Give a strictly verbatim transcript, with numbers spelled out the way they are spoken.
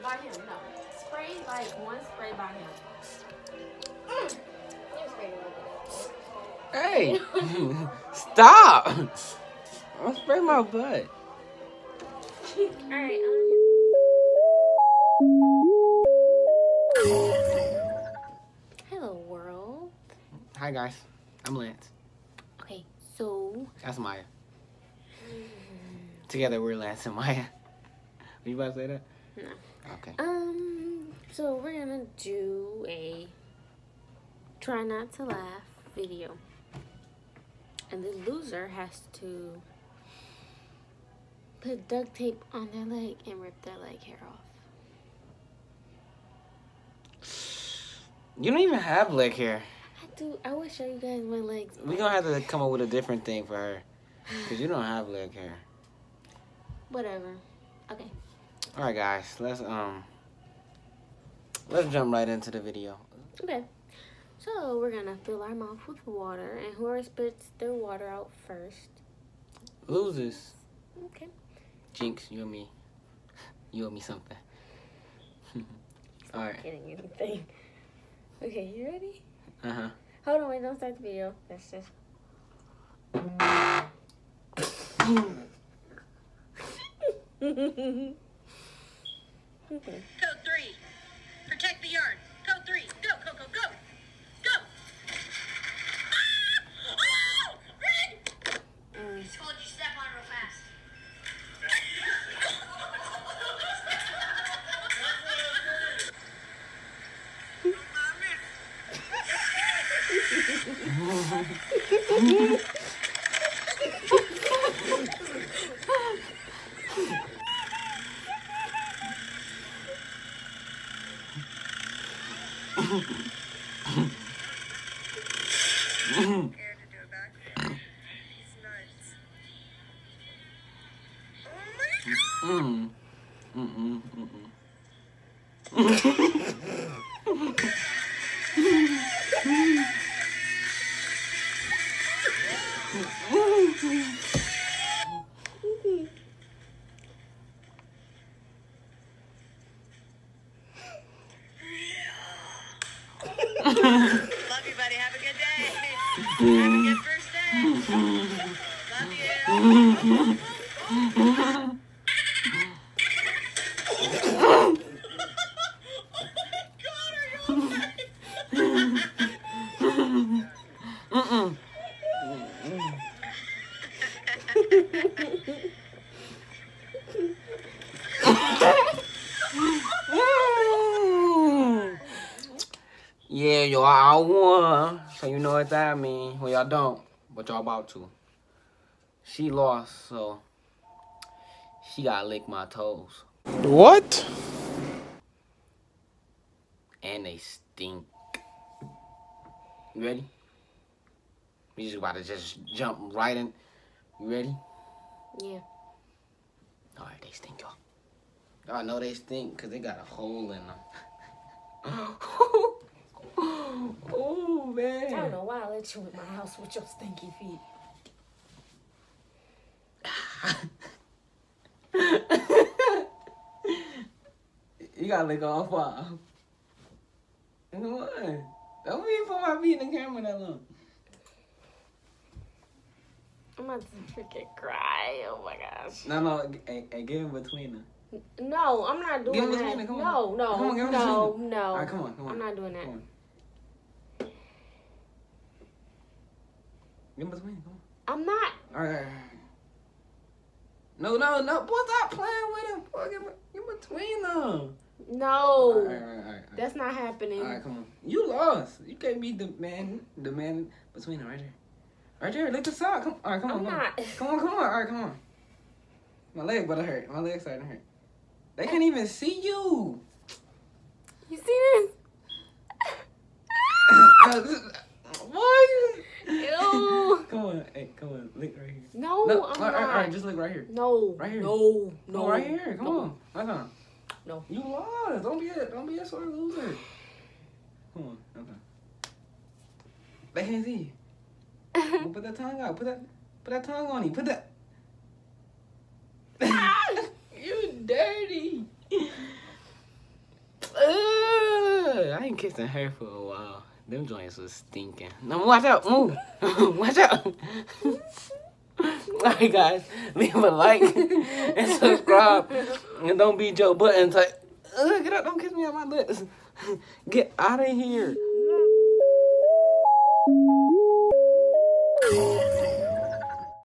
by him. No. Spray like one spray by him. Mm. You spray a little bit. Hey! Stop! Don't spray my butt. Alright, um. Hello, world. Hi, guys. I'm Lance. Okay, so. That's Maya. Together, we're Lance and Maya. Were you about to say that? No. Okay. Um, so we're gonna do a try not to laugh video. And the loser has to put duct tape on their leg and rip their leg hair off. You don't even have leg hair. I do. I will show you guys my legs. We're gonna have to come up with a different thing for her. Because you don't have leg hair. Whatever. Okay. Alright, guys. Let's, um... Let's jump right into the video. Okay. So, we're gonna fill our mouth with water. And whoever spits their water out first. Loses. Okay. Jinx, you owe me. You owe me something. Alright. Getting anything. Okay, you ready? Uh-huh. Hold on, wait, don't start the video. That's just... okay. Code three. Protect the yard. Code three. Go, go, go, go. Go. Ah! Oh! Red! Mm. Just told you step on it real fast. Scared to do it back. He's nuts. Oh my god! Mm. Mm-mm. Love you, buddy. Have a good day. Have a good first day. Love you. Mm-mm. Yeah, y'all won. So you know what that means. Well, y'all don't, but y'all about to. She lost, so she gotta lick my toes. What? And they stink. You ready? We just about to just jump right in. You ready? Yeah. Alright, they stink, y'all. Y'all know they stink because they got a hole in them. Oh, man. I don't know why I let you in my house with your stinky feet. You gotta lick off off. Come on. Don't be put my feet in the camera that long. I'm about to freaking cry. Oh my gosh. No, no, hey, hey, get in between them. No, I'm not doing Give him that. between them, come no, on. no, Come on, give him no, between no. All right, come on, come on. I'm not doing that. Come on. Get in between, come on. I'm not. All right, all right, all right. No, no, no, boy, stop playing with him. Boy, get, get between them. No. All right, all right, all right, all right. That's not happening. All right, come on. You lost. You can't be the man, the man between them right there. Right there, lick the sock. Come, all right, come on, I'm come not. on. Come on, come on. All right, come on. My leg about to hurt. My leg's starting to hurt. They can't even see you. You see this? Why? Ew. Come on, hey, come on, lick right here. No, No, I'm all right, not. all right, just lick right here. No. Right here. No. No, No. right here. Come no. on, right on. No. You lost. Don't be a, don't be a sore loser. Come on, okay. They can't see you. Well, put that tongue out. Put that, put that tongue on you. Put that. You dirty. texting her for a while. Them joints was stinking. No, watch out. Move. Watch out. Alright, guys. Leave a like and subscribe. And don't be Joe Button type. Uh, get up. Don't kiss me on my lips. Get out of here.